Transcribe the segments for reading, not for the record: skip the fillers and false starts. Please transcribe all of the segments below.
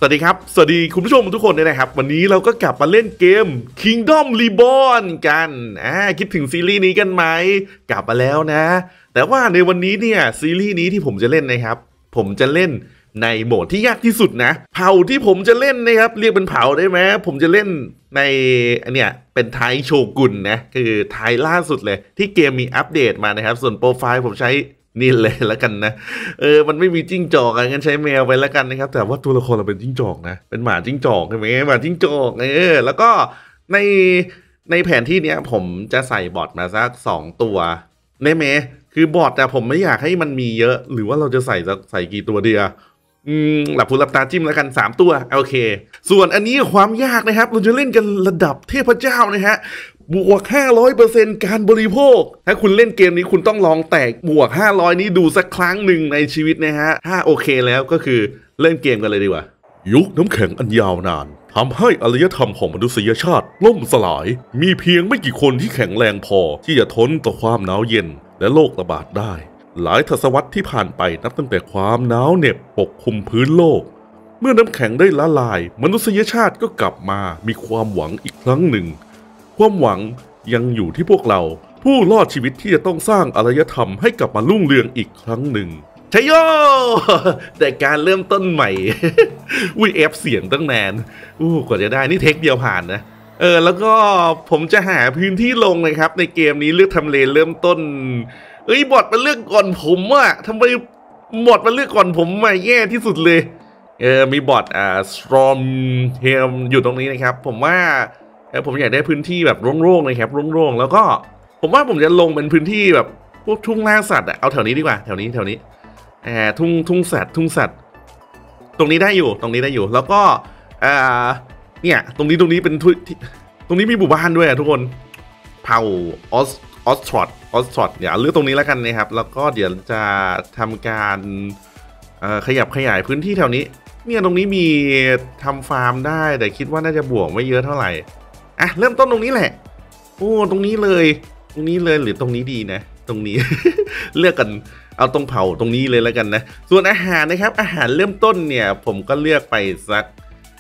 สวัสดีครับสวัสดีคุณผู้ชมทุกคนเลยนะครับวันนี้เราก็กลับมาเล่นเกม Kingdom Reborn กันคิดถึงซีรีส์นี้กันไหมกลับมาแล้วนะแต่ว่าในวันนี้เนี่ยซีรีส์นี้ที่ผมจะเล่นนะครับผมจะเล่นในโหมดที่ยากที่สุดนะเผ่าที่ผมจะเล่นนะครับเรียกเป็นเผ่าได้ไหมผมจะเล่นในเนี่ยเป็นไทยโชกุนนะคือไทยล่าสุดเลยที่เกมมีอัปเดตมานะครับส่วนโปรไฟล์ผมใช้นี่เลยแล้วกันนะมันไม่มีจิ้งจอกงั้นใช้แมวไปแล้วกันนะครับแต่ว่าตัวละครเราเป็นจิ้งจอกนะเป็นหมาจิ้งจอกใช่ไหมหมาจิ้งจอกแล้วก็ในแผนที่เนี้ยผมจะใส่บอทมาสัก2ตัวได้ไหมคือบอทแต่ผมไม่อยากให้มันมีเยอะหรือว่าเราจะใส่กี่ตัวเดียวหลับหูหลับตาจิ้มแล้วกัน3ตัวโอเคส่วนอันนี้ความยากนะครับเราจะเล่นกันระดับเทพเจ้านะฮะบวก 500% การบริโภคถ้าคุณเล่นเกมนี้คุณต้องลองแตกบวก500นี้ดูสักครั้งหนึ่งในชีวิตนะฮะถ้าโอเคแล้วก็คือเล่นเกมกันเลยดีกว่ายุคน้ำแข็งอันยาวนานทำให้อารยธรรมของมนุษยชาติล่มสลายมีเพียงไม่กี่คนที่แข็งแรงพอที่จะทนต่อความหนาวเย็นและโรคระบาดได้หลายทศวรรษที่ผ่านไปนับตั้งแต่ความหนาวเหน็บปกคลุมพื้นโลกเมื่อน้ำแข็งได้ละลายมนุษยชาติก็กลับมามีความหวังอีกครั้งหนึ่งความหวังยังอยู่ที่พวกเราผู้รอดชีวิตที่จะต้องสร้างอารยธรรมให้กลับมารุ่งเรืองอีกครั้งหนึ่งชัยโยแต่การเริ่มต้นใหม่ เอฟเสียงตั้งนานกว่าจะได้นี่เทคเดียวผ่านนะแล้วก็ผมจะหาพื้นที่ลงเลยครับในเกมนี้เลือกทำเลเริ่มต้นบอทมันเลือกก่อนผมอะทำไมบอทมันเลือกก่อนผมมาแย่ที่สุดเลยมีบอทสตรอมเฮมอยู่ตรงนี้นะครับผมว่าผมอยากได้พื้นที่แบบโล่งๆเลยครับโล่งๆแล้วก็ผมว่าผมจะลงเป็นพื้นที่แบบพวกทุ่งล่าสัตว์เอาแถวนี้ดีกว่าแถวนี้ทุ่งสัตว์ตรงนี้ได้อยู่แล้วก็เนี่ยตรงนี้เป็นตรงนี้มีหมู่บ้านด้วยทุกคนเผ่าออสทรอตเดี๋ยวเลือกตรงนี้แล้วกันนะครับแล้วก็เดี๋ยวจะทำการขยับขยายพื้นที่แถวนี้เนี่ยตรงนี้มีทำฟาร์มได้แต่คิดว่าน่าจะบวกไม่เยอะเท่าไหร่เริ่มต้นตรงนี้แหละตรงนี้เลยหรือตรงนี้ดีนะตรงนี้ เลือกกันเอาตรงเผาตรงนี้เลยแล้วกันนะส่วนอาหารนะครับอาหารเริ่มต้นเนี่ยผมก็เลือกไปสัก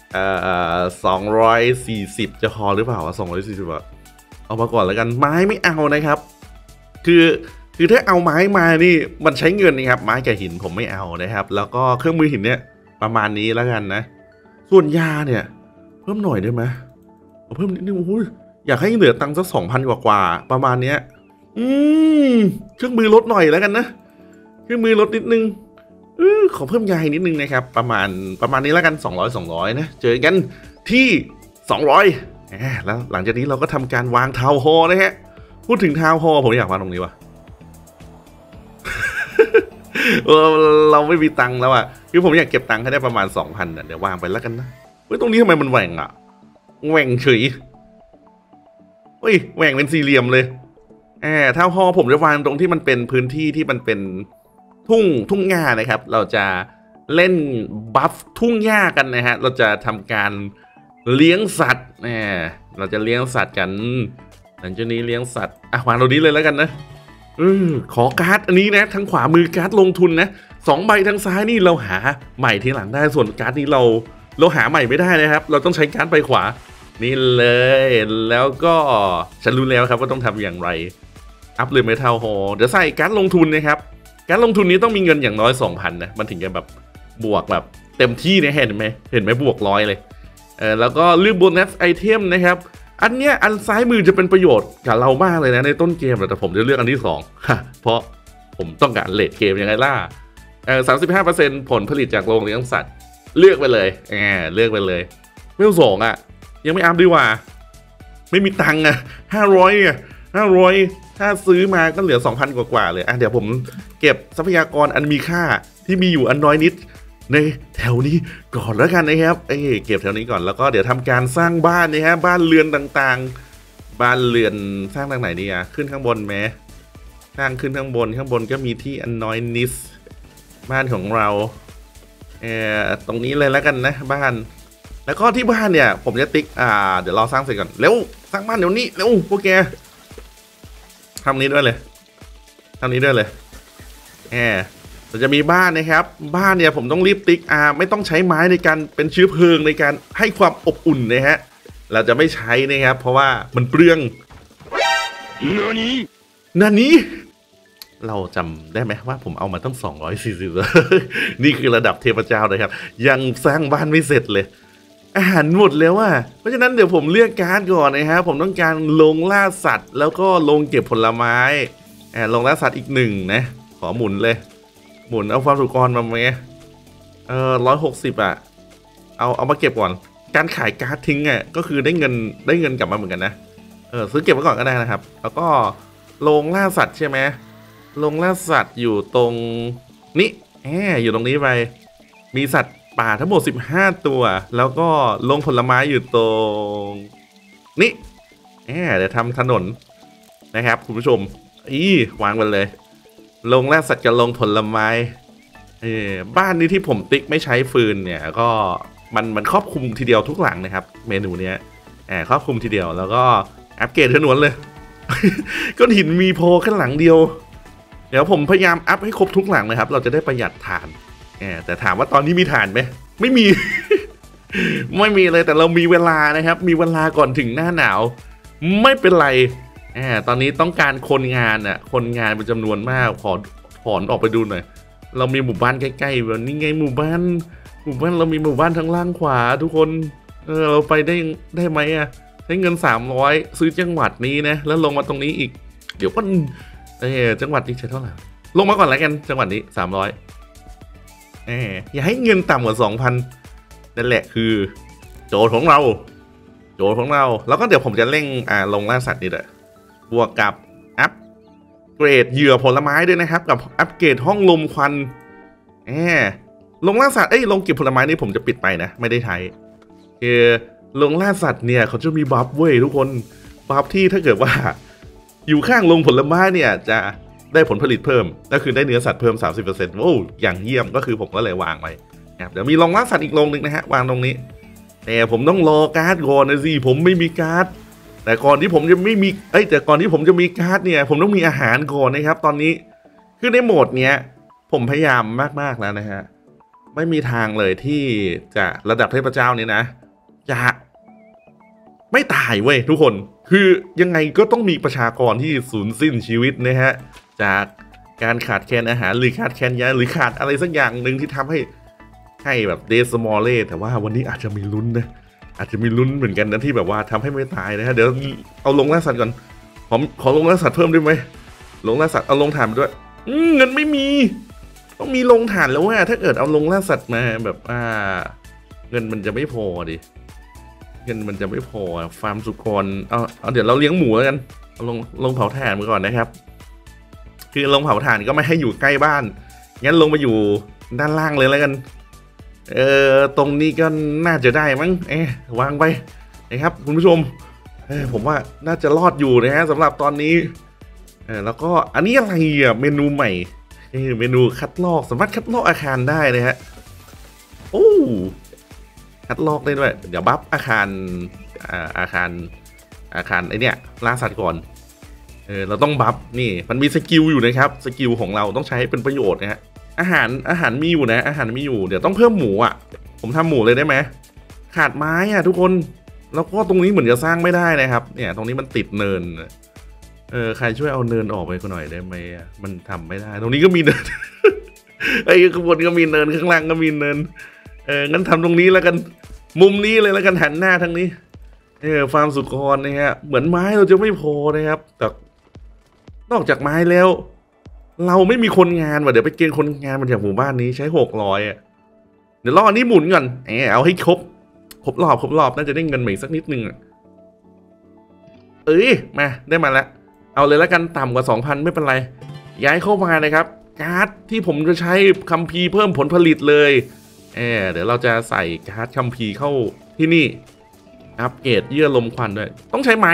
240จะพอหรือเปล่า240เอามาก่อนแล้วกันไม้ไม่เอานะครับคือถ้าเอาไม้มานี่มันใช้เงินนะครับไม้กับหินผมไม่เอานะครับแล้วก็เครื่องมือหินเนี่ยประมาณนี้แล้วกันนะส่วนยาเนี่ยเพิ่มหน่อยได้ไหมเพิ่มนิดนึงอยากให้เหลือตังค์สัก2,000กว่าประมาณเนี้ยเครื่องมือลดหน่อยแล้วกันนะเครื่องมือลดนิดนึงขอเพิ่มยานิดนึงนะครับประมาณนี้แล้วกัน200นะเจอกันที่200แล้วหลังจากนี้เราก็ทำการวางทาวน์ฮอลล์นะฮะพูดถึงทาวน์ฮอลล์ผมอยากวางตรงนี้ว่ะ เราไม่มีตังค์แล้วคือผมอยากเก็บตังค์ให้ได้ประมาณ 2,000เดี๋ยววางไปแล้วกันนะตรงนี้ทำไมมันแหว่งแหว่งเฉยแหว่งเป็นสี่เหลี่ยมเลยทาวน์ฮอลล์ผมจะวางตรงที่มันเป็นพื้นที่ที่มันเป็นทุ่งหญ้านะครับเราจะเล่นบัฟทุ่งหญ้ากันนะฮะเราจะทำการเลี้ยงสัตว์เราจะเลี้ยงสัตว์กันหลังจากนี้เลี้ยงสัตว์วางตรงนี้เลยแล้วกันนะขอการ์ดอันนี้นะทางขวามือการ์ดลงทุนนะ2 ใบทางซ้ายนี่เราหาใหม่ทีหลังได้ส่วนการ์ดนี้เราหาใหม่ไม่ได้นะครับเราต้องใช้การ์ดใบขวานี่เลยแล้วก็ฉันรู้แล้วครับว่าต้องทำอย่างไรอัพเลยเมทัลฮอลเดี๋ยวใส่การ์ดลงทุนนะครับการลงทุนนี้ต้องมีเงินอย่างน้อย 2,000 นะมันถึงจะแบบบวกแบบเต็มที่เนี่ยเห็นไหมบวก100เลยแล้วก็เลือกโบนัสไอเทมนะครับอันเนี้ยอันซ้ายมือจะเป็นประโยชน์กับเรามากเลยนะในต้นเกมแต่ผมจะเลือกอันที่2เพราะผมต้องการเลทเกมยังไงล่ะ35% ผลผลิตจากโรงเลี้ยงสัตว์เลือกไปเลยเลือกไปเลยไม่ต้อง2ยังไม่อัพดีกว่าไม่มีตังค์500ถ้าซื้อมาก็เหลือ 2,000 กว่าเลยเดี๋ยวผมเก็บทรัพยากรอันมีค่าที่มีอยู่อันน้อยนิดในแถวนี้ก่อนแล้วกันนะครับเก็บแถวนี้ก่อนแล้วก็เดี๋ยวทำการสร้างบ้านนะครับบ้านเรือนต่างๆบ้านเรือนสร้างทางไหนดีขึ้นข้างบนไหมสร้างขึ้นข้างบนก็มีที่อันน้อยนิดบ้านของเราตรงนี้เลยแล้วกันนะบ้านแล้วก็ที่บ้านเนี่ยผมจะติ๊กเดี๋ยวเราสร้างเสร็จก่อนเร็วสร้างบ้านเดี๋ยวนี้เร็วพวกแกทำนี้ด้วยเลยเราจะมีบ้านนะครับบ้านเนี่ยผมต้องรีบติ๊กไม่ต้องใช้ไม้ในการเป็นเชื้อเพลิงในการให้ความอบอุ่นนะฮะเราจะไม่ใช้นะครับเพราะว่ามันเปลืองนั่นนี้เราจำได้ไหมว่าผมเอามาตั้ง240 นี่คือระดับเทพเจ้าเลยครับยังสร้างบ้านไม่เสร็จเลยอาหารหมดแล้วอ่ะเพราะฉะนั้นเดี๋ยวผมเลือกการ์ดก่อนนะครับผมต้องการลงล่าสัตว์แล้วก็ลงเก็บผลไม้ลงล่าสัตว์อีก1นะขอหมุนเลยหมุนเอาความสุกรมาไหม160เอามาเก็บก่อนการขายการ์ดทิ้งก็คือได้เงินกลับมาเหมือนกันนะซื้อเก็บไว้ก่อนก็ได้นะครับแล้วก็ลงล่าสัตว์ใช่ไหมลงล่าสัตว์อยู่ตรงนี้อยู่ตรงนี้ไปมีสัตว์ป่าทั้งหมด15ตัวแล้วก็ลงผลไม้อยู่ตรงนี้เดี๋ยวทำถนนนะครับคุณผู้ชมวางไปเลยลงล่าสัตว์กับลงผลไม้บ้านนี้ที่ผมติ๊กไม่ใช้ฟืนเนี่ยก็มันครอบคลุมทีเดียวทุกหลังนะครับเมนูเนี้ยครอบคลุมทีเดียวแล้วก็อัปเกรดถนนเลย ก้อนหินมีโพแค่หลังเดียวเดี๋ยวผมพยายามอัพให้ครบทุกหลังนะครับเราจะได้ประหยัดถ่านแต่ถามว่าตอนนี้มีถ่านไหมไม่มี ไม่มีเลยแต่เรามีเวลานะครับมีเวลาก่อนถึงหน้าหนาวไม่เป็นไรตอนนี้ต้องการคนงานคนงานเป็นจำนวนมากขอถอนออกไปดูหน่อยเรามีหมู่บ้านใกล้ๆแบบนี้ไงหมู่บ้านเรามีหมู่บ้านทางล่างขวาทุกคนเราไปได้ไหมใช้เงิน300ซื้อจังหวัดนี้นะแล้วลงมาตรงนี้อีกเดี๋ยวก็จังหวัดนี้ใช้เท่าไหร่ลงมาก่อนแล้วกันจังหวัดนี้300อย่าให้เงินต่ำกว่า 2,000 นั่นแหละคือโจทย์ของเราแล้วก็เดี๋ยวผมจะเร่งลงล่าสัตว์นี่แหละบวกกับอัปเกรดเหยื่อผลไม้ด้วยนะครับกับอัปเกรดห้องลมควันลงล่าสัตว์ลงเก็บผลไม้นี่ผมจะปิดไปนะไม่ได้ใช้คือลงล่าสัตว์เนี่ยเขาจะมีบัฟเว้ยทุกคนบัฟที่ถ้าเกิดว่าอยู่ข้างลงผลไม้เนี่ยจะได้ผลผลิตเพิ่มก็คือได้เนื้อสัตว์เพิ่ม 30% โอ้อย่างเยี่ยมก็คือผมก็เลยวางไว้เดี๋ยวมีลงล่าสัตว์อีกลงหนึ่งนะฮะวางตรงนี้แต่ผมต้องรอการ์ดก่อนนะสิผมไม่มีการ์ดแต่ก่อนที่ผมจะไม่มีแต่ก่อนที่ผมจะมีการ์ดเนี่ยผมต้องมีอาหารก่อนนะครับตอนนี้คือในโหมดเนี้ยผมพยายามมากๆแล้วนะฮะไม่มีทางเลยที่จะระดับเทพเจ้านี้นะจะไม่ตายเว้ยทุกคนคือยังไงก็ต้องมีประชากรที่สูญสิ้นชีวิตนะฮะจากการขาดแคลนอาหารหรือขาดแคลนยาหรือขาดอะไรสักอย่างหนึ่งที่ทำให้แบบเดสมอลเล่แต่ว่าวันนี้อาจจะมีลุ้นนะอาจจะมีลุ้นเหมือนกันนะที่แบบว่าทำให้ไม่ตายนะฮะเดี๋ยวเอาลงล่าสัตว์ก่อนขอลงล่าสัตว์เพิ่มได้ไหมลงล่าสัตว์เอาลงถ่านด้วยเงินไม่มีต้องมีลงถ่านแล้วว่าถ้าเกิดเอาลงล่าสัตว์มาแบบเงินมันจะไม่พอดิเงินมันจะไม่พอฟาร์มสุกรเอาเดี๋ยวเราเลี้ยงหมูแล้วกันเอาลงเผาถ่านมาก่อนนะครับคือลงเผาถ่านก็ไม่ให้อยู่ใกล้บ้านงั้นลงมาอยู่ด้านล่างเลยแล้วกันตรงนี้ก็น่าจะได้มั้งวางไปนะครับคุณผู้ชมผมว่าน่าจะรอดอยู่นะฮะสำหรับตอนนี้แล้วก็อันนี้อะไรเมนูใหม่เมนูคัดลอกสามารถคัดลอกอาคารได้นะฮะโอ้คัดลอกได้ด้วยเดี๋ยวบัฟอาคารไอเนี้ยล่าสัตว์ก่อนเราต้องบัฟนี่มันมีสกิลอยู่นะครับสกิลของเราต้องใช้ให้เป็นประโยชน์นะฮะอาหารมีอยู่นะอาหารมีอยู่เดี๋ยวต้องเพิ่มหมูผมทำหมูเลยได้ไหมขาดไม้ทุกคนแล้วก็ตรงนี้เหมือนจะสร้างไม่ได้นะครับเนี่ยตรงนี้มันติดเนินใครช่วยเอาเนินออกไปหน่อยได้ไหมมันทำไม่ได้ตรงนี้ก็มีเนิน ข้างบนก็มีเนินข้างล่างก็มีเนินงั้นทำตรงนี้แล้วกันมุมนี้เลยแล้วกันหันหน้าทางนี้ฟาร์มสุกรนะฮะเหมือนไม้เราจะไม่พอนะครับแต่นอกจากไม้แล้วเราไม่มีคนงานว่ะเดี๋ยวไปเกณฑ์คนงานมาจากหมู่บ้านนี้ใช้600เดี๋ยวรออันนี้หมุนก่อนเอาให้ครบรอบน่าจะได้เงินใหม่สักนิดนึงมาได้มาแล้วเอาเลยแล้วกันต่ำกว่า 2,000 ไม่เป็นไรย้ายเข้ามานะครับการ์ดที่ผมจะใช้คัมภีร์เพิ่มผลผลิตเลยเดี๋ยวเราจะใส่การ์ดคัมภีร์เข้าที่นี่อัปเกรดเยื่อลมควันด้วยต้องใช้ไม้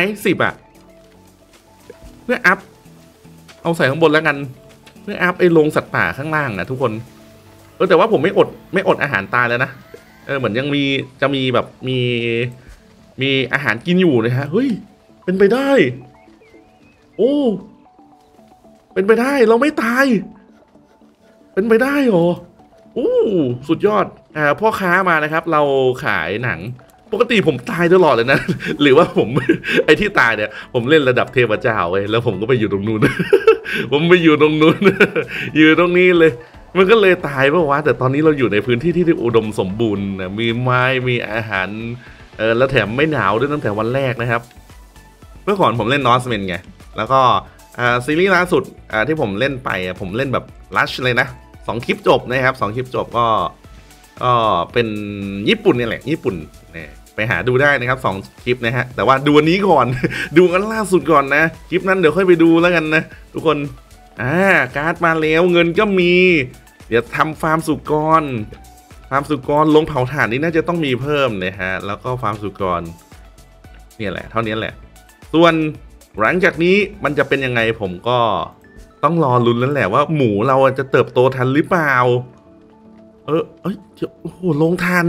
10เพื่ออัพเอาใส่ข้างบนแล้วกันเพื่ออัพไอ้ลงสัตว์ป่าข้างล่างนะทุกคนแต่ว่าผมไม่อดอาหารตายแล้วนะเหมือนยังจะมีแบบมีอาหารกินอยู่นะฮะเฮ้ยเป็นไปได้โอ้เป็นไปได้เราไม่ตายเป็นไปได้เหรออู้สุดยอดพ่อค้ามานะครับเราขายหนังปกติผมตายตลอดเลยนะ หรือว่าผม ไอ้ที่ตายเนี่ยผมเล่นระดับเทพเจ้าไว้แล้วผมก็ไปอยู่ตรงนู้น ผมไปอยู่ตรงนู้น อยู่ตรงนี้เลยมันก็เลยตายเพราะว่าแต่ตอนนี้เราอยู่ในพื้นที่ที่อุดมสมบูรณ์นะมีไม้มีอาหารแล้วแถมไม่หนาวด้วยตั้งแต่วันแรกนะครับเมื่อก่อนผมเล่นนอสเมนไงแล้วก็ซีรีส์ล่าสุดที่ผมเล่นไปผมเล่นแบบลัชเลยนะ2 คลิปจบนะครับ2 คลิปจบก็เป็นญี่ปุ่นนี่แหละญี่ปุ่นเนี่ยไปหาดูได้นะครับ2 คลิปนะฮะแต่ว่าดูวันนี้ก่อน ดูกันล่าสุดก่อนนะคลิปนั้นเดี๋ยวค่อยไปดูแล้วกันนะทุกคนการ์ดมาแล้วเงินก็มีเดี๋ยวทำฟาร์มสุกรลงเผาถ่านนี่น่าจะต้องมีเพิ่มนะฮะแล้วก็ฟาร์มสุกรเนี่ยแหละเท่านี้แหละส่วนหลังจากนี้มันจะเป็นยังไงผมก็ต้องรอลุ้นแล้วแหละว่าหมูเราจะเติบโตทันหรือเปล่าโอ้โหลงทัน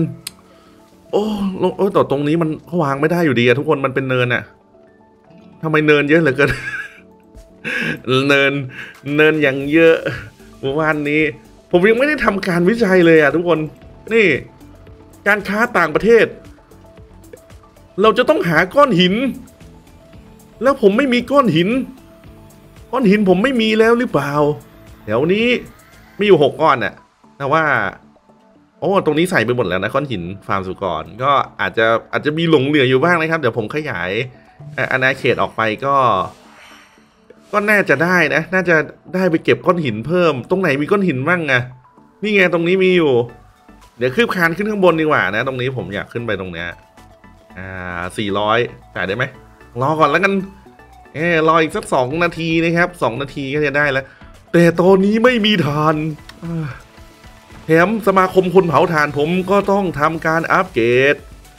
แต่ตรงนี้มันวางไม่ได้อยู่ดีอะทุกคนมันเป็นเนินอะทำไมเนินเยอะเหลือเกิน เนินอย่างเยอะเมื่อวานนี้ผมยังไม่ได้ทำการวิจัยเลยอะทุกคนนี่การค้าต่างประเทศเราจะต้องหาก้อนหินแล้วผมไม่มีก้อนหินผมไม่มีแล้วหรือเปล่าแถวนี้มีอยู่6 ก้อนน่ะแต่ว่าตรงนี้ใส่ไปหมดแล้วนะก้อนหินฟาร์มสุกรก็อาจจะมีหลงเหลืออยู่บ้างนะครับเดี๋ยวผมขยายอาณาเขตออกไปก็น่าจะได้นะน่าจะได้ไปเก็บก้อนหินเพิ่มตรงไหนมีก้อนหินบ้างอะนี่ไงตรงนี้มีอยู่เดี๋ยวคืบคานขึ้นข้างบนดีกว่านะตรงนี้ผมอยากขึ้นไปตรงเนี้ย400จ่ายได้ไหมรอก่อนแล้วกันรออีกสัก2 นาทีนะครับ2 นาทีก็จะได้แล้วแต่ตอนนี้ไม่มีถ่านแถมสมาคมคนเผาถ่านผมก็ต้องทำการอัปเกรด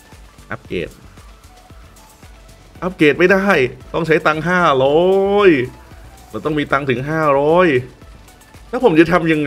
ไม่ได้ต้องใช้ตังค์500เราต้องมีตังค์ถึง500แล้วผมจะทำยังไง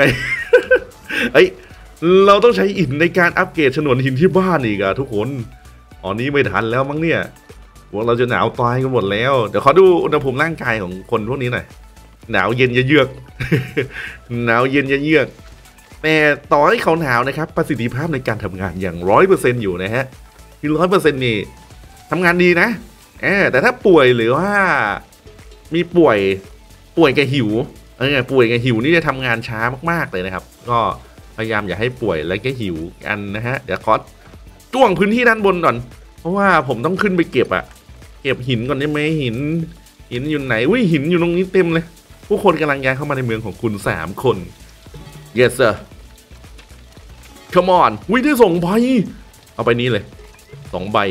เราต้องใช้หินในการอัปเกรดฉนวนหินที่บ้านอีกอะทุกคนตอนนี้ไม่ทันแล้วมั้งเนี่ยพวกเราจะหนาวตายกันหมดแล้วเดี๋ยวขอดูอุณหภูมิร่างกายของคนพวกนี้หน่อยหนาวเย็นเยือก หนาวเย็นเยือกแต่ต่อให้เขาหนาวนะครับประสิทธิภาพในการทำงานอย่าง100%อยู่นะฮะที่100%นี่ทำงานดีนะแต่ถ้าป่วยหรือว่ามีป่วยกับหิวป่วยกับหิวนี่จะทำงานช้ามากๆเลยนะครับก็พยายามอย่าให้ป่วยและก็หิวกันนะฮะเดี๋ยวขอจ้วงพื้นที่ด้านบนก่อนเพราะว่าผมต้องขึ้นไปเก็บหินก่อนได้ไหมหินอยู่ไหนหินอยู่ตรงนี้เต็มเลยผู้คนกำลังย้ายเข้ามาในเมืองของคุณ3 คน yes sir come on ได้2 ใบเอาไปนี้เลย2 ใบ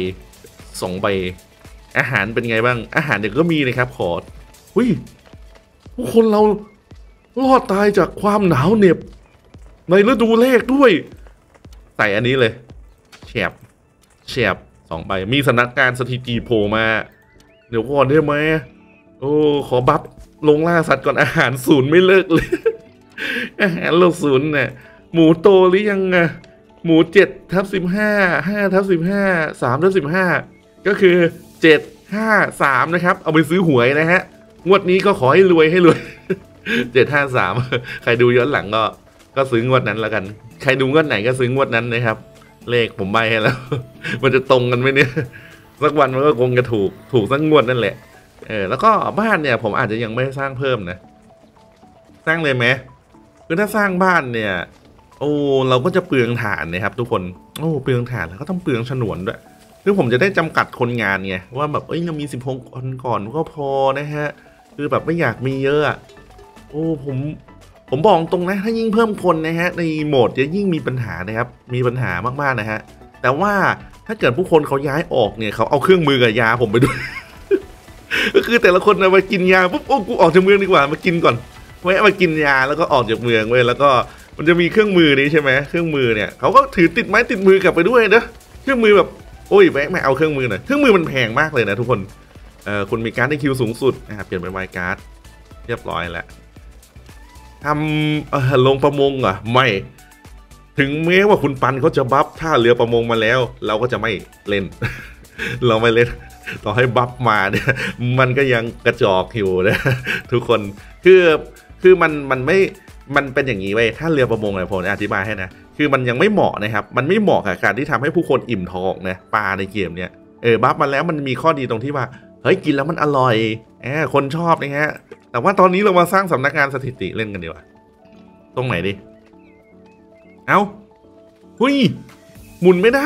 อาหารเป็นไงบ้างอาหารเดี๋ยวก็มีนะครับขอผู้คนเรารอดตายจากความหนาวเหน็บในฤดูแล้งด้วยใส่อันนี้เลยแฉบ2 ใบมีสถานการณ์สถิติโผล่มาเดี๋ยวก่อนได้ไหมขอบัฟลงล่าสัตว์ก่อนอาหาร0ไม่เลิกเลย อาหารโลก0เนี่ยหมูโตหรือยังอะหมู7/15 5/15 3/15ก็คือ753นะครับเอาไปซื้อหวยนะฮะงวดนี้ก็ขอให้รวย753ใครดูย้อนหลังก็ซื้องวดนั้นแล้วกันใครดูงวดไหนก็ซื้องวดนั้นนะครับเลขผมใบให้แล้ว มันจะตรงกันไหมเนี่ยสักวันมันก็คงจะถูกสักงวดนั่นแหละแล้วก็บ้านเนี่ยผมอาจจะยังไม่สร้างเพิ่มนะสร้างเลยไหมคือถ้าสร้างบ้านเนี่ยเราก็จะเปลืองถ่านนะครับทุกคนเปลืองถ่านแล้วก็ต้องเปลืองฉนวนด้วยคือผมจะได้จำกัดคนงานไงว่าแบบเรามี16 คนก่อนก็พอนะฮะคือแบบไม่อยากมีเยอะผมบอกตรงนะถ้ายิ่งเพิ่มคนนะฮะในโหมดจะยิ่งมีปัญหานะครับมีปัญหามากๆนะฮะแต่ว่าถ้าเกิดผู้คนเขาย้ายออกเนี่ยเขาเอาเครื่องมือกับยาผมไปด้วย ก็คือแต่ละคนมากินยาปุ๊บกูออกจากเมืองดีกว่ามากินก่อนแวะมากินยาแล้วก็ออกจากเมืองเว้ยแล้วก็มันจะมีเครื่องมือนี้ใช่ไหมเครื่องมือเนี่ยเขาก็ถือติดไม้ติดมือกลับไปด้วยนะเครื่องมือแบบแวะมาเอาเครื่องมือหน่อยเครื่องมือมันแพงมากเลยนะทุกคนคุณมีการ์ดในคิวสูงสุดเปลี่ยนเป็นไวการ์ดเรียบร้อยแล้วทำลงประมงไม่ถึงแม้ว่าคุณปันเขาจะบัฟท่าเรือประมงมาแล้วเราก็จะไม่เล่น เราไม่เล่นต่อให้บัฟมาเนี่ยมันก็ยังกระจอกอยู่นะทุกคนคือมันมันเป็นอย่างนี้เว้ยถ้าเรือประมงเนี่ยผมอธิบายให้นะคือมันยังไม่เหมาะนะครับมันไม่เหมาะกับการที่ทำให้ผู้คนอิ่มท้องนะปลาในเกมเนี้ยบัฟมาแล้วมันมีข้อดีตรงที่ว่าเฮ้ยกินแล้วมันอร่อยคนชอบนะฮะแต่ว่าตอนนี้เรามาสร้างสำนักงานสถิติเล่นกันดีกว่าตรงไหนดิเอาหุ้ยหมุนไม่ได้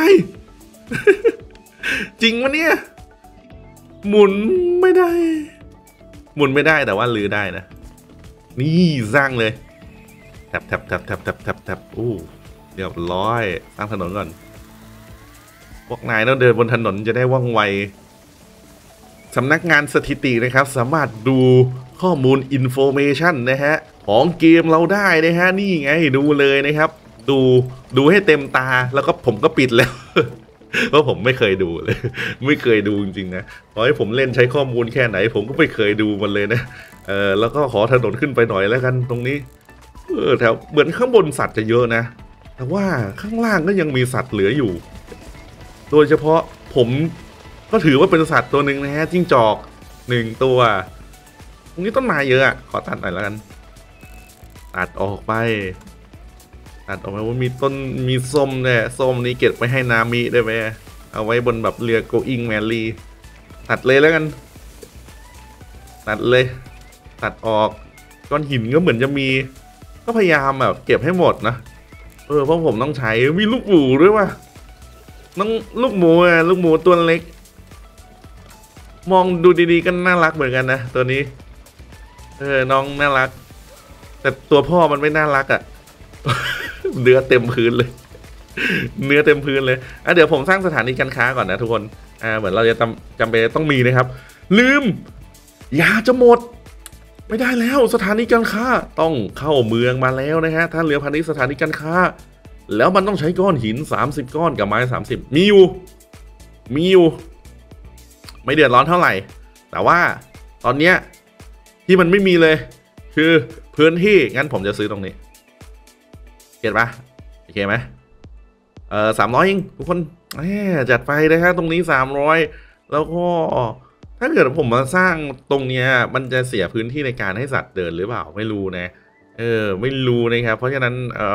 จริงวะเนี่ยหมุนไม่ได้หมุนไม่ได้แต่ว่าลื้อได้นะนี่สร้างเลยแท็บอู้เรียบร้อยสร้างถนนก่อนพวกนายต้องเดินบนถนนจะได้ว่องไวสำนักงานสถิตินะครับสามารถดูข้อมูลอินโฟเมชันนะฮะของเกมเราได้นะฮะนี่ไงดูเลยนะครับดูให้เต็มตาแล้วก็ผมก็ปิดแล้ว เพราะผมไม่เคยดูเลยไม่เคยดูจริงๆนะเพราะให้ผมเล่นใช้ข้อมูลแค่ไหนผมก็ไม่เคยดูมันเลยนะแล้วก็ขอถนนขึ้นไปหน่อยแล้วกันตรงนี้แถวเหมือนข้างบนสัตว์จะเยอะนะแต่ว่าข้างล่างก็ยังมีสัตว์เหลืออยู่โดยเฉพาะผมก็ถือว่าเป็นสัตว์ตัวหนึ่งนะฮะจิ้งจอก1 ตัวตรงนี้ต้นไม้เยอะขอตัดหน่อยแล้วกันตัดออกไปว่ามีต้นมีส้มเนี่ยส้มนี้เก็บไว้ให้นามิได้ไหมเอาไว้บนแบบเรือ going merry ตัดเลยแล้วกันตัดเลยตัดออกก้อนหินก็เหมือนจะมีก็พยายามแบบเก็บให้หมดนะเพราะผมต้องใช้มีลูกหมูด้วยว่ะน้องลูกหมูตัวเล็กมองดูดีๆก็น่ารักเหมือนกันนะตัวนี้น้องน่ารักแต่ตัวพ่อมันไม่น่ารักอ่ะ เนื้อเต็มพื้นเลยเนื้อเต็มพื้นเลยเดี๋ยวผมสร้างสถานีการค้าก่อนนะทุกคนเหมือนเราจะจำเป็นต้องมีนะครับลืมยาจะหมดไม่ได้แล้วสถานีการค้าต้องเข้าเมืองมาแล้วนะฮะถ้าเรือพาณิชย์สถานีการค้าแล้วมันต้องใช้ก้อนหิน30 ก้อนกับไม้30มีอยู่ไม่เดือดร้อนเท่าไหร่แต่ว่าตอนเนี้ยที่มันไม่มีเลยคือพื้นที่งั้นผมจะซื้อตรงนี้เก็ตปะโอเคไหม300เองทุกคนจัดไปนะครับตรงนี้300แล้วก็ถ้าเกิดผมมาสร้างตรงเนี้ยมันจะเสียพื้นที่ในการให้สัตว์เดินหรือเปล่าไม่รู้นะไม่รู้นะครับเพราะฉะนั้น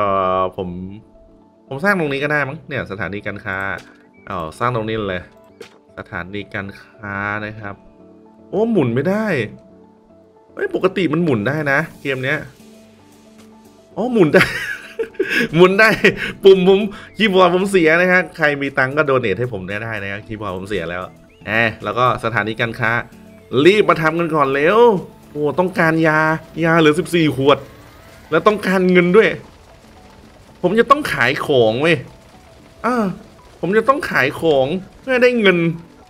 ผมสร้างตรงนี้ก็ได้มั้งเนี่ยสถานีการค้าสร้างตรงนี้เลยสถานีการค้านะครับโอ้หมุนไม่ได้ปกติมันหมุนได้นะเกมเนี้ยหมุนได้ หมุนได้ปุ่มผมคีย์บอร์ดผมเสียนะฮะใครมีตังก็โดเนทให้ผมได้นะครับคีย์บอร์ดผมเสียแล้วแล้วก็สถานีการค้ารีบมาทำกันก่อนเร็วโอ้ต้องการยาเหลือ14 ขวดแล้วต้องการเงินด้วยผมจะต้องขายของเว้ยผมจะต้องขายของเพื่อได้เงิน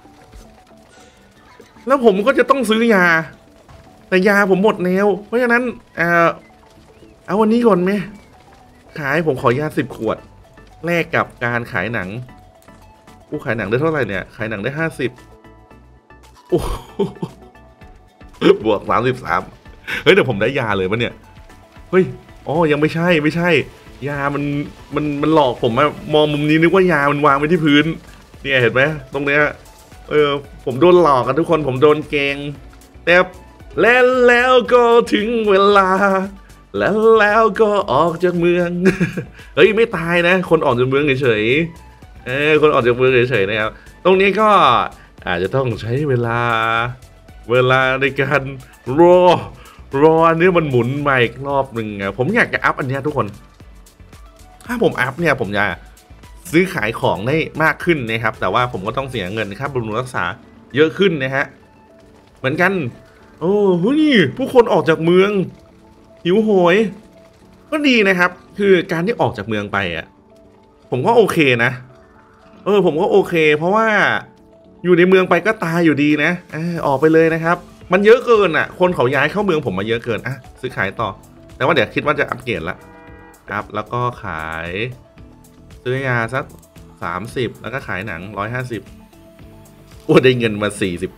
แล้วผมก็จะต้องซื้อยาแต่ยาผมหมดแล้วเพราะฉะนั้นเอาวันนี้ก่อนไหมขายผมขอยา10 ขวดแลกกับการขายหนังขายหนังได้เท่าไหร่เนี่ยขายหนังได้50โอ้บวก33เฮ้ยเดี๋ยวผมได้ยาเลยปะเนี่ยเฮ้ยยังไม่ใช่ยามันหลอกผมมองมุมนี้นึกว่ายามันวางไว้ที่พื้นเนี่ยเห็นไหมตรงเนี้ยผมโดนหลอกกันทุกคนผมโดนเกงแต่แล้วก็ถึงเวลาแล้วก็ออกจากเมือง เฮ้ยไม่ตายนะคนออกจากเมืองเฉยคนออกจากเมืองเฉยนะครับตรงนี้ก็อาจจะต้องใช้เวลาในการรออันนี้มันหมุนใหม่อีกรอบหนึ่งผมอยากจะอัพอันนี้ทุกคนถ้าผมอัพเนี่ยผมจะซื้อขายของได้มากขึ้นนะครับแต่ว่าผมก็ต้องเสียเงินครับบำรุงรักษาเยอะขึ้นนะฮะเหมือนกันนี่ผู้คนออกจากเมืองหิวโหยก็ดีนะครับคือการที่ออกจากเมืองไปผมก็โอเคนะผมก็โอเคเพราะว่าอยู่ในเมืองไปก็ตายอยู่ดีนะออกไปเลยนะครับมันเยอะเกินคนเขาย้ายเข้าเมืองผมมาเยอะเกินซื้อขายต่อแต่ว่าเดี๋ยวคิดว่าจะอัปเกรดละครับแล้วก็ขายซื้อยาสัก30แล้วก็ขายหนัง150ได้เงินมา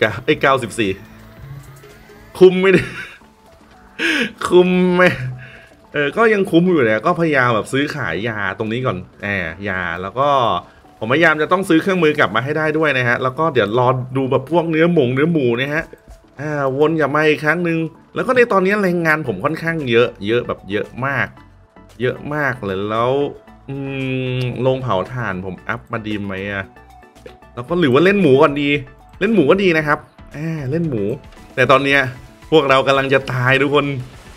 94คุ้มไม่ได้คุ้มไหมก็ยังคุ้มอยู่เนี่ยก็พยายามแบบซื้อขายยาตรงนี้ก่อนยาแล้วก็ผมพยายามจะต้องซื้อเครื่องมือกลับมาให้ได้ด้วยนะฮะแล้วก็เดี๋ยวรอดูแบบพวกเนื้อหมูนะฮะวนกลับมาอีกครั้งหนึ่งแล้วก็ในตอนนี้แรงงานผมค่อนข้างเยอะแบบเยอะมากเลยแล้วโรงเผาถ่านผมอัพมาดีไหมอะแล้วก็หรือว่าเล่นหมูก่อนดีเล่นหมูก็ดีนะครับเล่นหมูแต่ตอนเนี้ยพวกเรากำลังจะตายทุกคน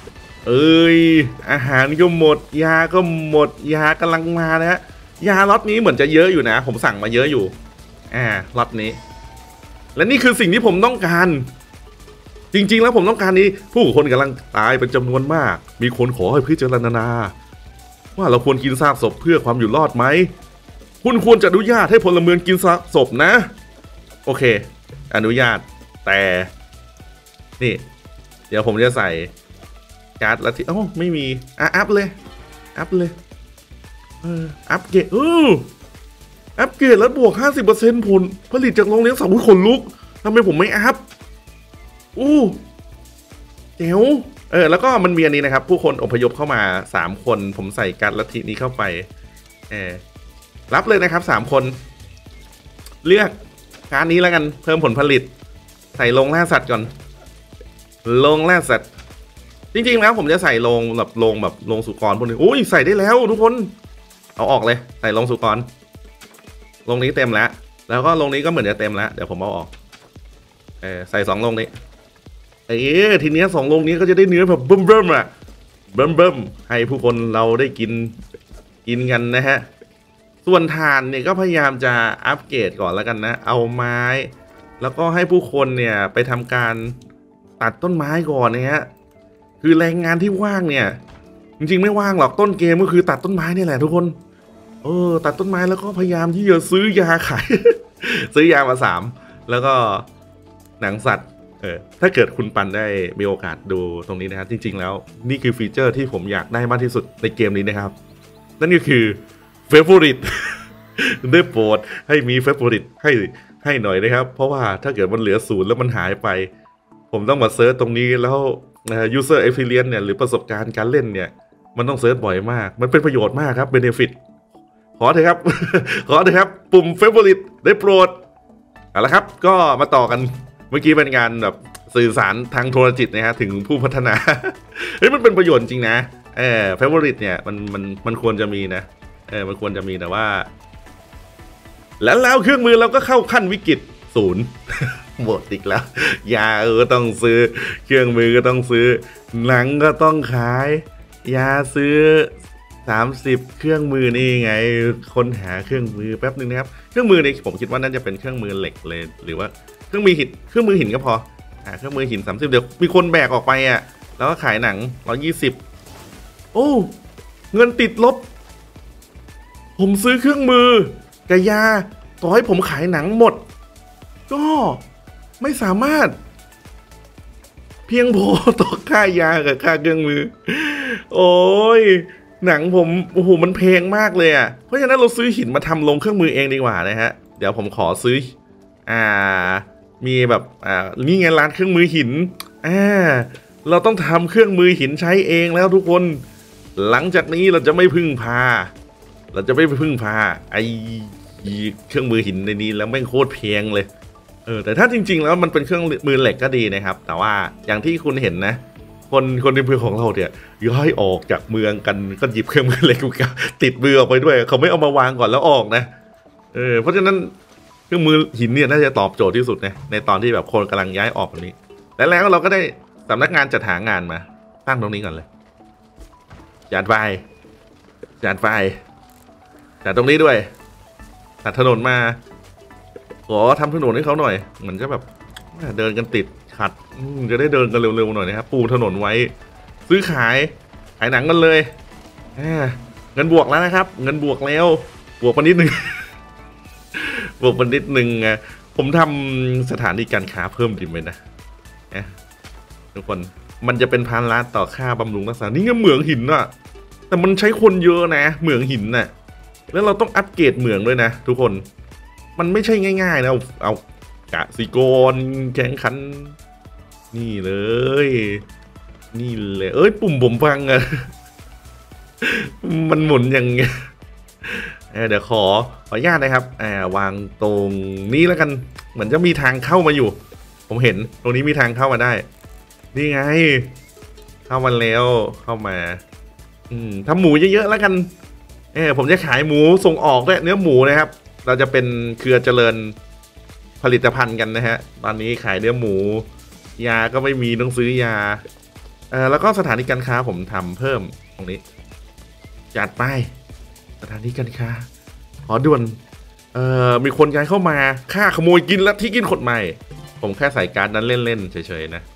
อาหารก็หมดยาก็หมดยากำลังมานะฮะยาล็อตนี้เหมือนจะเยอะอยู่นะผมสั่งมาเยอะอยู่ล็อตนี้และนี่คือสิ่งที่ผมต้องการจริงๆแล้วผมต้องการนี้ผู้คนกำลังตายเป็นจำนวนมากมีคนขอให้พิจารณาว่าเราควรกินซากศพเพื่อความอยู่รอดไหมคุณควรจะอนุญาตให้พลเมืองกินซากศพนะโอเคอนุญาตแต่นี่เดี๋ยวผมจะใส่การ์ดละทีไม่มีอัพเลยอัพเกรดอัพเกรดแล้วบวก 50% ผลผลิตจากโรงเลี้ยงสัตว์ขนลุกทำไมผมไม่อัพเจ๋วแล้วก็มันมีอันนี้นะครับผู้คนอพยพเข้ามา3คนผมใส่การ์ดลัทธินี้เข้าไปรับเลยนะครับ3คนเลือกการ์ดนี้แล้วกันเพิ่มผลผลิตใส่โรงล่าสัตว์ก่อนโรงล่าสัตว์จริงๆแล้วผมจะใส่โรงแบบโรงสุกรพวกนี้ใส่ได้แล้วทุกคนเอาออกเลยใส่โรงสุกรโรงนี้เต็มแล้วก็โรงนี้ก็เหมือนจะเต็มแล้วเดี๋ยวผมเอาออกใส่2โรงนี้ทีนี้2โรงนี้ก็จะได้เนื้อแบบเบิ่มให้ผู้คนเราได้กินกันนะฮะส่วนถ่านเนี่ยก็พยายามจะอัปเกรดก่อนแล้วกันนะเอาไม้แล้วก็ให้ผู้คนเนี่ยไปทำการตัดต้นไม้ก่อนนะฮะคือแรงงานที่ว่างเนี่ยจริงๆไม่ว่างหรอกต้นเกมก็คือตัดต้นไม้นี่แหละทุกคนตัดต้นไม้แล้วก็พยายามที่จะซื้อยาขาย ซื้อยามา3แล้วก็หนังสัตว์ถ้าเกิดคุณปันได้มีโอกาสดูตรงนี้นะครับจริงๆแล้วนี่คือฟีเจอร์ที่ผมอยากได้มากที่สุดในเกมนี้นะครับนั่นก็คือ Favorite ได้โปรดให้มี Favorite ให้หน่อยนะครับเพราะว่าถ้าเกิดมันเหลือ0แล้วมันหายไปผมต้องมาเซิร์ชตรงนี้แล้วuser experience เนี่ยหรือประสบการณ์การเล่นเนี่ยมันต้องเซิร์ชบ่อยมากมันเป็นประโยชน์มากครับ benefit ขอเถอะครับ ขอเถอะครับปุ่ม favorite ได้โปรดเอาละครับก็มาต่อกันเมื่อกี้เป็นงานแบบสื่อสารทางโทรจิตนะฮะถึงผู้พัฒนา มันเป็นประโยชน์จริงนะfavorite เนี่ยมันควรจะมีนะมันควรจะมีแต่ว่าแล้วเครื่องมือเราก็เข้าขั้นวิกฤต0หมดอีกแล้วยาก็ต้องซื้อเครื่องมือก็ต้องซื้อหนังก็ต้องขายยาซื้อ30เครื่องมือนี่ไงค้นหาเครื่องมือแป๊บนึงนะครับเครื่องมือนี่ผมคิดว่าน่าจะเป็นเครื่องมือเหล็กเลยหรือว่าเครื่องมือหินก็พอเครื่องมือหิน30เดี๋ยวมีคนแบกออกไปแล้วก็ขายหนัง120เงินติดลบผมซื้อเครื่องมือกับยาต่อให้ผมขายหนังหมดก็ไม่สามารถเพียงพอต่อค่ายากับค่าเครื่องมือโอ้ยหนังผมมันแพงมากเลยเพราะฉะนั้นเราซื้อหินมาทำลงเครื่องมือเองดีกว่านะฮะเดี๋ยวผมขอซื้อมีแบบนี่ไงร้านเครื่องมือหินเราต้องทำเครื่องมือหินใช้เองแล้วทุกคนหลังจากนี้เราจะไม่พึ่งพาไอ้เครื่องมือหินในนี้แล้วแม่งโคตรแพงเลยแต่ถ้าจริงๆแล้วมันเป็นเครื่องมือเหล็กก็ดีนะครับแต่ว่าอย่างที่คุณเห็นนะคนในเมืองของเราเนี่ยย้ายออกจากเมืองกันก็หยิบเครื่องมือเหล็กติดมือออกไปด้วยเขาไม่เอามาวางก่อนแล้วออกนะเพราะฉะนั้นเครื่องมือหินเนี่ยน่าจะตอบโจทย์ที่สุดนะในตอนที่แบบคนกำลังย้ายออกแบบนี้แล้วเราก็ได้สำนักงานจัดหางานมาตั้งตรงนี้ก่อนเลยจัดไฟจัดตรงนี้ด้วยตัดถนนมาขอทำถนนให้เขาหน่อยเหมือนจะแบบเดินกันติดขัดจะได้เดินกันเร็วๆหน่อยนะครับปูถนนไว้ซื้อขายหนังกันเลยเงินบวกแล้วนะครับเงินบวกแล้วบวกมานิดนึง ผมทำสถานีการค้าเพิ่มดีไหมนะทุกคนมันจะเป็นพันล้านต่อค่าบำรุงรักษานี่ก็เหมืองหินแต่มันใช้คนเยอะนะเหมืองหินแล้วเราต้องอัปเกรดเหมืองด้วยนะทุกคนมันไม่ใช่ง่ายๆนะเอากสิกรแข่งขันนี่เลยปุ่มผมฟังมันหมุนอย่างเงี้ยเดี๋ยวขออนุญาตนะครับวางตรงนี้แล้วกันเหมือนจะมีทางเข้ามาอยู่ผมเห็นตรงนี้มีทางเข้ามาได้นี่ไงเข้ามาแล้วเข้ามาทำหมูเยอะๆแล้วกันผมจะขายหมูส่งออกด้วยเนื้อหมูนะครับเราจะเป็นเครือเจริญผลิตภัณฑ์กันนะฮะตอนนี้ขายเนื้อหมูยาก็ไม่มีต้องซื้อยาแล้วก็สถานีการค้าผมทำเพิ่มตรงนี้จัดไปสถานีการค้าขอด่วนมีคนย้ายเข้ามาฆ่าขโมยกินและที่กินขดใหม่ผมแค่ใส่การ์ดนั้นเล่นๆเฉยๆนะ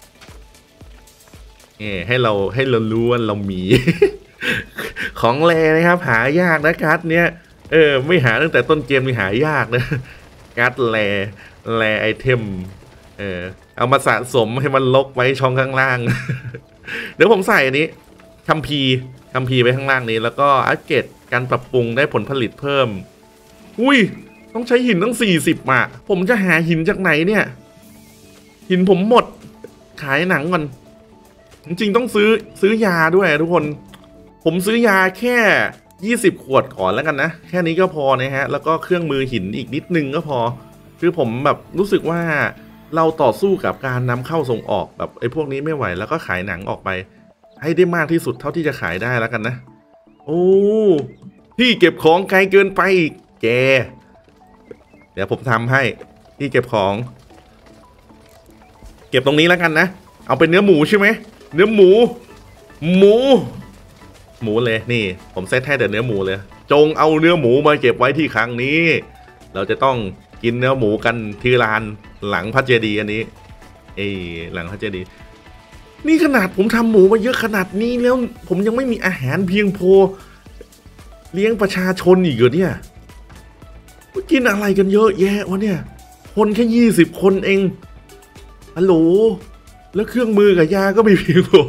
ให้เรารู้ว่าเรามี ของแรนะครับหายากนะการ์ดเนี้ยไม่หาตั้งแต่ต้นเกมนี่หายากนะการ์ดแรไอเทมเอามาสะสมให้มันลกไว้ช่องข้างล่าง เดี๋ยวผมใส่อันนี้คัมภีร์ไปข้างล่างนี้แล้วก็อัปเกรดการปรับปรุงได้ผลผลิตเพิ่มอุ้ยต้องใช้หินตั้ง40อ่ะผมจะหาหินจากไหนเนี่ยหินผมหมดขายหนังก่อนจริงๆต้องซื้อยาด้วยทุกคนผมซื้อยาแค่20ขวดก่อนแล้วกันนะแค่นี้ก็พอนะฮะแล้วก็เครื่องมือหินอีกนิดนึงก็พอคือผมแบบรู้สึกว่าเราต่อสู้กับการนำเข้าส่งออกแบบไอ้พวกนี้ไม่ไหวแล้วก็ขายหนังออกไปให้ได้มากที่สุดเท่าที่จะขายได้แล้วกันนะโอ้ที่เก็บของไกลเกินไปแกเดี๋ยวผมทำให้ที่เก็บของเก็บตรงนี้แล้วกันนะเอาเป็นเนื้อหมูใช่ไหมเนื้อหมูเลยนี่ผมเซตให้แต่เนื้อหมูเลยจงเอาเนื้อหมูมาเก็บไว้ที่ครั้งนี้เราจะต้องกินเนื้อหมูกันที่ร้านหลังพระเจดีย์อันนี้หลังพระเจดีย์นี่ขนาดผมทำหมูมาเยอะขนาดนี้แล้วผมยังไม่มีอาหารเพียงพอเลี้ยงประชาชนอีกเหรอเนี่ยกินอะไรกันเยอะแยะวะเนี่ยคนแค่20 คนเองฮัลโหลแล้วเครื่องมือกับยาก็ไม่เพียงพอ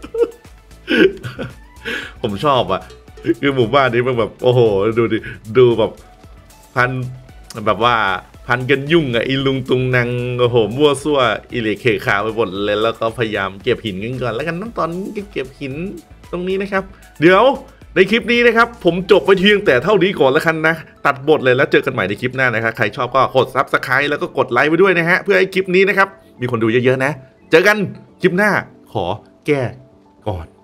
ผมชอบอ่ะคือหมู่บ้านนี้มันแบบโอ้โหดูแบบพันแบบว่าพันกันยุ่งอ่ะอีลุงตุงนางโอ้โหมั่วซั่วอิเล็กเคขาไปหมดเลยแล้วก็พยายามเก็บหินกันก่อนแล้วกันน้ำตอนนี้เก็บหินตรงนี้นะครับเดี๋ยวในคลิปนี้นะครับผมจบไปเพียงแต่เท่านี้ก่อนแล้วกันนะตัดบทเลยแล้วเจอกันใหม่ในคลิปหน้านะครับใครชอบก็กด Subscribe แล้วก็กดไลค์ไปด้วยนะฮะเพื่อให้คลิปนี้นะครับมีคนดูเยอะๆนะเจอกันคลิปหน้าขอแก้ก่อน